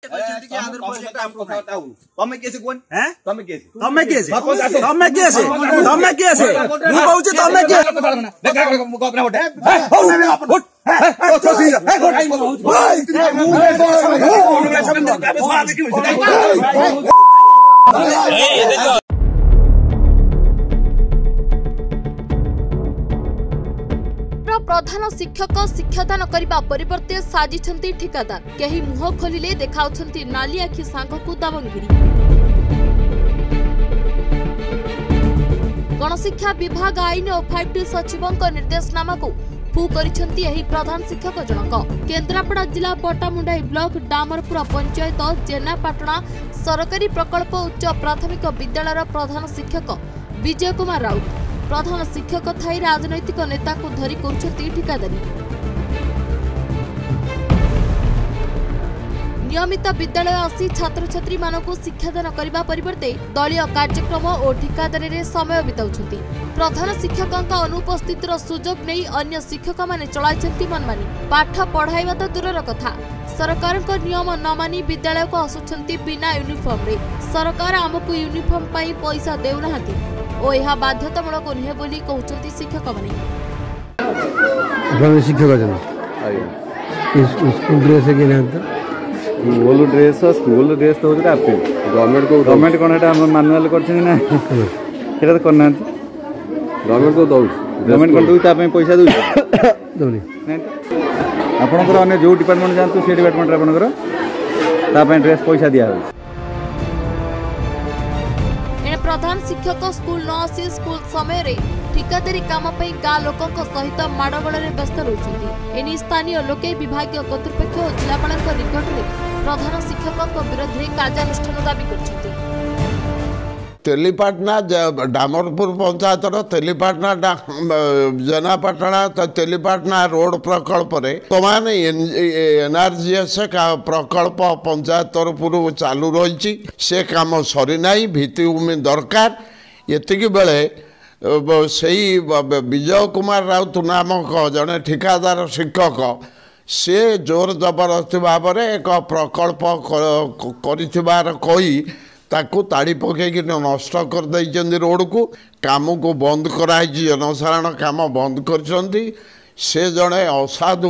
तमे केसे कोन हैं तमे केसे तमे केसे तमे केसे तमे केसे मु कहूची तमे केसे देखा अपना उठ प्रधान शिक्षक शिक्षादान करने परिवर्ते साजिछंती ठिकादार कहीं मुह खोलिले देखाउछंती नाली आखि सांग को दावंगिरी। गणशिक्षा विभाग आईन और 5T सचिवों निर्देशनामा को फू करिछंती एही प्रधान शिक्षक जनक। केन्द्रापड़ा जिला पटामुंडाई ब्लॉक डामरपुर पंचायत जेनापाटଣା सरकारी प्रकल्प उच्च प्राथमिक विद्यालय प्रधान शिक्षक विजय कुमार राउत प्रधान शिक्षक थाई राजनैतिक नेता को धरी करुछंती ठिकादारी। नियमित विद्यालय आसी छात्र छात्री मानक शिक्षादान करने परिवर्ते दलीय कार्यक्रम और ठिकादारी रे समय बिताउछंती। प्रधान शिक्षक अनुपस्थितिर सुजोग नहीं अन्य शिक्षक माने चलाइछंती मनमानी। पाठ पढ़ाइबा तो दूरर कथा सरकार नियम न मानी विद्यालय को आसुछंती बिना यूनिफॉर्म रे। सरकार आमको यूनिफॉर्म पाई पैसा देउनाहांती और यह बाध्यतामूलक नुहे बोली कहउछंती शिक्षक माने। शिक्षक स्कूल ड्रेस के स्कूल ड्रेस तो गवर्नमेंट कौन मानुआल कर करना गवर्नमेंट को दौ गवर्नमेंट कौन दूसरा पैसा दूसरी आपंकर अन्य जो डिपार्टमेंट जातु से डिपार्टमेंट आपंकर ड्रेस पैसा दिया। प्रधान शिक्षक स्कूल न आसी स्कूल समय रे ठिकादारी काम गाँ लोकों सहित माड़गोल व्यस्त रही। एने स्थानीय लोके विभागीय कर्तृपक्ष और जिलापाल निकट में प्रधान शिक्षक विरोध में कार्यानुष्ठान दाबी कर। तेलीपाटना डामरपुर पंचायत तेलीपाटना जेनापाटଣା तेलीपाटना रोड प्रकल्प एनआरजीएस प्रकल्प पंचायत तरफ चालू रही से काम सरीना भित्तिभूमि दरकार ये बेले से विजय कुमार राउत नामक जड़े ठिकादार शिक्षक से जोर जबरदस्ती भाव में एक प्रकल्प कही ताकू ताड़ी पकईकि नष्ट कर रोड को काम को बंद कराई जनसाधारण काम बंद कर से जड़े असाधु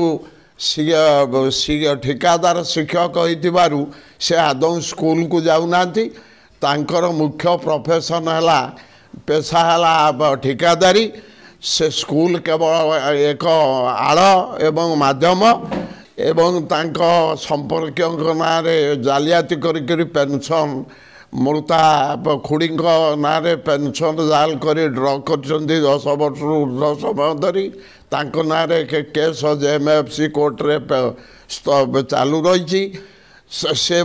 ठिकादार शिक्षक होइतिबारु से आदौ स्कूल को जाऊना मुख्य प्रोफेशन है पेशा है ठिकादारी से स्कूल केवल एक आड़ एवं माध्यम एवं तांको संपर्क ना जालियाती करी पेंशन मृता खुड़ी ना पेंशन जाल कर ड्र कर 10 वर्ष ऊर्ध समय धरी ना केस JMFC कोर्ट रे चालू रही से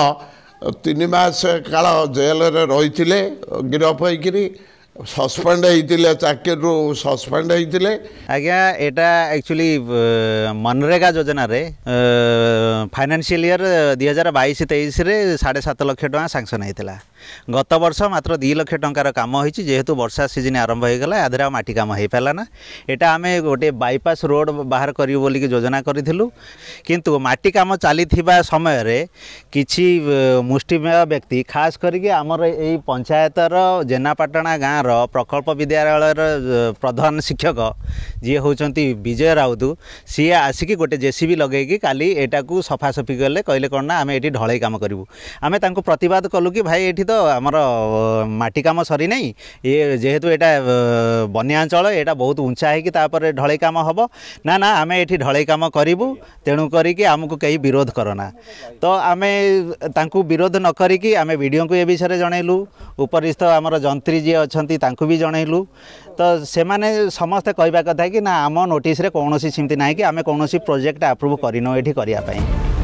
3 मास काल जेल रे रही गिरफ होइकिरी सस्पेंड होते चाकरी सस्पेंड होते। आज्ञा एटा एक्चुअली मनरेगा योजना रे फाइनेंशियल ईयर 2022-23 रे 7.5 लाख टका सैंक्शन होता। गत वर्ष मात्र 2 लाख टंकार काम होती जेहेतु वर्षा सीजन आरंभ हो गला आधे माटी काम हो पाराना। एटा आमे गोटे बाईपास रोड बाहर करियो बोली की योजना करिथिलु किंतु माटी काम चली समय रे किछि मुष्टिमेय व्यक्ति खास करके आमर एई पंचायतर जेनापाटଣା गाँव प्रकल्प विद्यालय प्रधान शिक्षक जी होचंती विजय राउत सी आसिकी गोटे JCB लगेगी काली एटा को सफासफी कले कहले कौन ना आम ये ढलई काम करूँ आम प्रतिवाद कलु कि भाई ये तो आमर माटी काम सरी नहीं ये जेहेतु यहाँ बन्यांचल यहाँ बहुत उंचा है ढलई काम हम ना ना आम ये ढलई काम करूँ तेणु करी आमको कहीं विरोध करना तो आम विरोध न करी आम वीडियो को ये विषय जनइलु उपरिस्थ आमर जंत्री जी अच्छा भी जनइलु तो से माने समस्ते कहवा कथा कि ना आम नोटिस रे कौन सीमती ना कि आम कौन प्रोजेक्ट अप्रूव करनो ये करने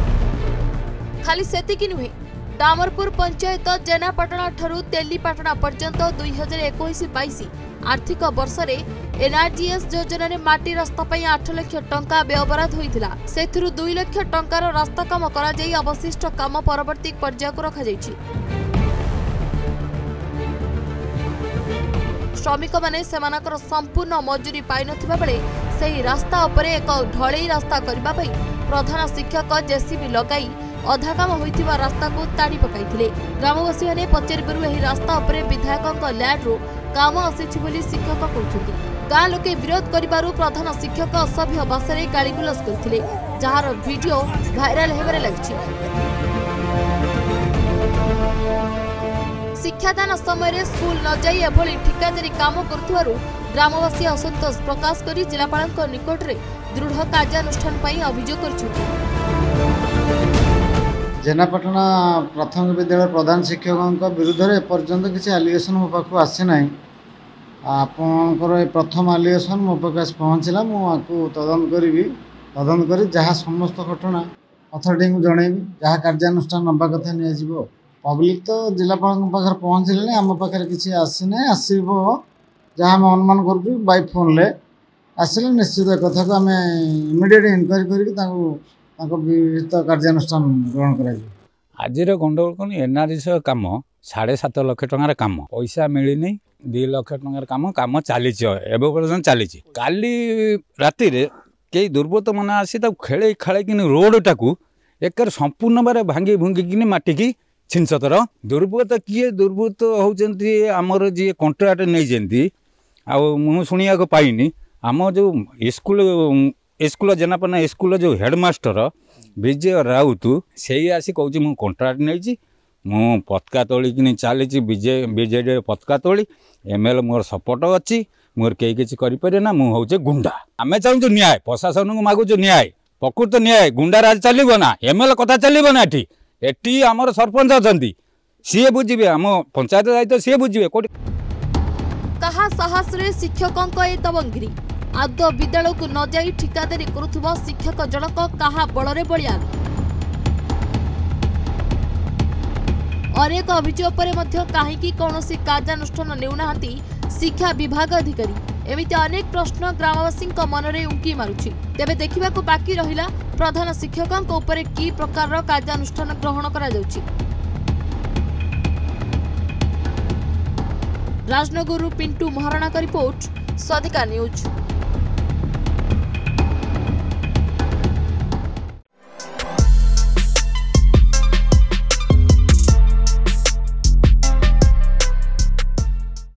खाली सेतिकी नुहे डामरपुर पंचायत जेनापाटଣା ठारू तेलीपाटଣା पर्यंत 2021-22 आर्थिक वर्ष रे एनआरजीएस योजना रे माटी रास्ता पई 8 लाख टंका व्यवहार होइथिला सेथिरु 2 लाख टंकार रास्ता काम करा जाई अवशिष्ट काम परवर्ती पर्याय को रखा जाईछि। श्रमिक माने सेमानकर संपूर्ण मजूरी पाई नथिबा बेले सेही रास्ता उपरे एक ढलई रास्ता करबा पई प्रधान शिक्षक JCB लगाई अधा काम होइथिबा रास्ता को ताड़ी पकाइथिले। ग्रामवासी माने पचारिबारु एही रास्ता उपरे विधायकक ल्याडरो काम आसीछि बोली शिक्षक कहउछथि। गाँ लोके विरोध करिबारु प्रधान शिक्षक असभ्य भाषा गालीगुलज करथिले, जहार वीडियो भाइराल हेबारे लागिछि। शिक्षादान समय स्कूल न जाई एभली ठिकादारी काम करुथिबारु ग्रामवासी असंतोष प्रकाश करी जिलापालक निकट में दृढ़ कार्यानुष्ठान पई अभियोग करछथि। जेनापाटना प्राथमिक विद्यालय प्रधान शिक्षकों विरुद्ध में एपर्यंत किसी एलिगेशन मो पाक आसी ना। आपणकर प्रथम एलिगेशन मो पाक पहुँचला, मुझे तदंत करी तदंत कर जहाँ समस्त घटना अथॉरिटी को जनइबी, जहाँ कार्यानुष्ठान नवा कथा नि पब्लिक तो जिलापाल पाखे पहुँचले आम पाखे किसी आसीना। आसब जहाँ आम अनुमान करूँ बाय फोन ले आसिले निश्चित कथा को आम इमिडिएट इनक्वारी कर कार्यानुष्ठान ग्रहण कर। आज गंडगोल कौन एनआरएस कम 7.5 लाख टंकार कम पैसा मिलनी 2 लाख टंकार कम कम चली चली काली राति कई दुर्बृत्त मैंने आसी खेल खेल कि रोड टाक एक संपूर्ण बारे भांगी भुंगिकी माटिकी छिंचतर दुर्बृत्त किए दुर्बृत्त होती आमर जी कंट्राक्ट नहीं आउ शुणा पाइनी आम जो स्कूल जेनापाटना स्कूल जो हेडमास्टर विजय राउत से आसी कहूँ मु कंट्राक्ट नहीं मु पताका तोलिकी चली बीजेडी पताका तोली एमएलए मोर सपोर्ट अच्छी मोर कई किसी करें मु हूँ गुंडा। आम चाहूँ न्याय प्रशासन को मागुच न्याय प्रकृत न्याय गुंडा राज चलो ना एमएलए कथा चलो ना एटी आमर सरपंच अच्छा सी बुझे आम पंचायत दायित्व सी बुझे कौट कहा साहस रे शिक्षकों ए दबंगिरी आद विद्यालय को न जाई ठिकादारी करुथुबा शिक्षक जनक कहा बलरे बलियान। अनेक अभियोग पर मध्य काहेकि कौनसी कार्यानुष्ठान नेउनाहांती शिक्षा विभाग अधिकारी एमिति अनेक प्रश्न ग्रामवासी मनरे उंकी मारुछि। तेबे देखिबाकू बाकी रहिला प्रधान शिक्षकों उपरे की प्रकार कार्यानुष्ठान ग्रहण करा जाउछि। राजनगरु पिंटू महाराणा का रिपोर्ट स्वाधिका न्यूज।